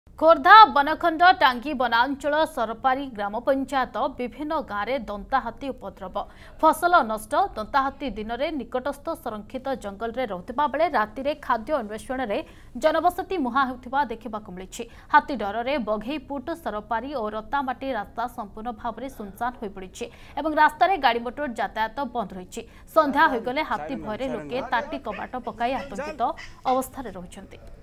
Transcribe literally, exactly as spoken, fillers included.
खोर्धा बनखंड टांगी वनांचल सरपारी ग्राम पंचायत विभिन्न गाँव में दंताहाती उपद्रव फसल नष्ट दंताहाती दिन में निकटस्थ संरक्षित जंगल में रहता बेले राति में खाद्य अन्वेषण में जनबसती मुहां होता देखा मिली। हाथी डर में बघेईपुट सरपारी और रतामाटी रास्ता संपूर्ण भाव में सुनसान हो पड़ी और रास्तार गाड़ी मोटर यातायात बंद रही। संध्या होगले हाथी भय लोके ताटी कबाट पकाई आतंकित अवस्था रही।